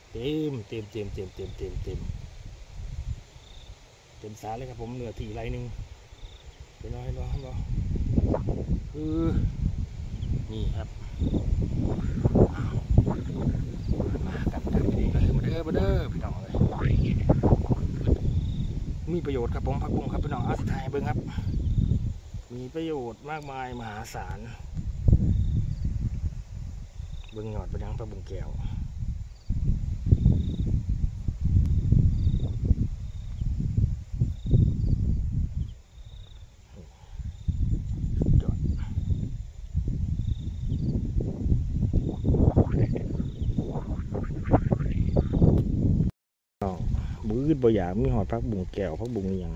เต็มเต็มเต็มเต็มเต็มเต็มเต็มเต็มสาเลยครับผมเนื้อที่ไรหนึ่งเห็นไหมนี่ครับมากันมาเด้อพี่น้องเลยมีประโยชน์ครับผมผักบุ้งครับพี่น้องอาสิทายเบิ้งครับมีประโยชน์มากมายมหาศาลเบิ้งหยอดไปยังผักบุ้งแก้วบื้อบ่อยากมีหอดพักบุ้งแก้วพักบุ้งอย่าง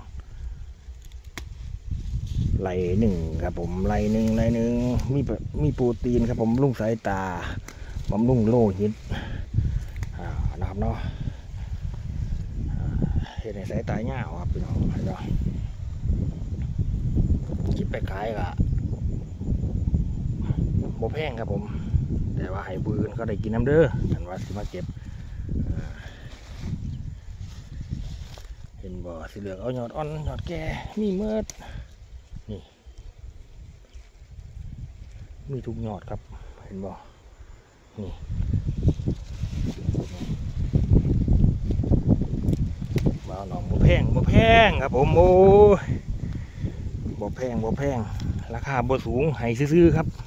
ไหลหนึ่งครับผมไหลหนึ่งมีโปรตีนครับผมบำรุงสายตาบำรุงโลหิตนะครับเนาะเห็นในสายตาเงาครับพี่น้องเนาะคิดไปขายก็บ่แพงครับผมแต่ว่าให้บืนก็ได้กินน้ำเด้อกันว่าสิมาเก็บเห็นบ่สีเหลืองเอาหยอดอ่อนหยอดแก่มีเมิดนี่มีทุกหยอดครับเห็นบ่นี่บ่าวหนองบ่แพงครับผมโอ้บ่แพงราคาบ่สูงให้ซื้อๆครับ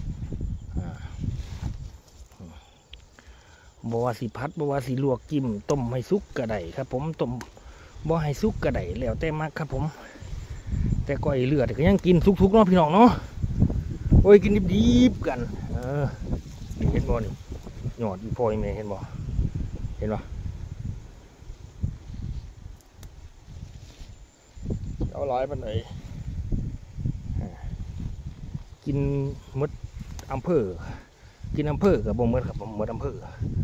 บ่ว่าสิพัดบ่ว่าสิลวกจิ้มต้มให้สุกกระไดครับผมต้มบ่ให้สุกกระไดแล้วแต่มักครับผมแต่ก้อยเลือดก็ยังกินสุกๆเนาะพี่น้องเนาะโอ้ยกินดิบๆกันนี่เห็นบ่นี่หยอดอีพอยแม่เห็นบ่เอาหลายปานไหนกินมดอำเภอกินอำเภอกับบ่มดครับผมมดอำเภอ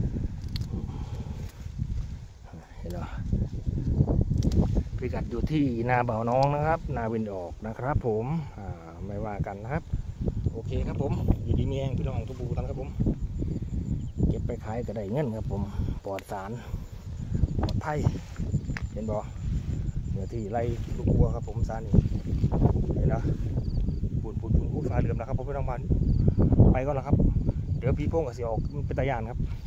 เห็นบ่พิกัดอยู่ที่นาบ่าวน้องนะครับนาวินออกนะครับผมไม่ว่ากันนะครับโอเคครับผมอยู่ดีมีแห้งพี่น้องทุกผู้ท่านครับผมเก็บไปขายก็ได้เงินครับผมปลอดสารปลอดภัยเห็นบ่เนื้อที่ไร่ลูกวัวครับผมสารนี่เห็นนะปูนฟ้าเหลือมนะครับผมไม่ต้องมาไปก็แล้วครับเดี๋ยวพี่โป้งกับเสียออกเป็นตะยานครับ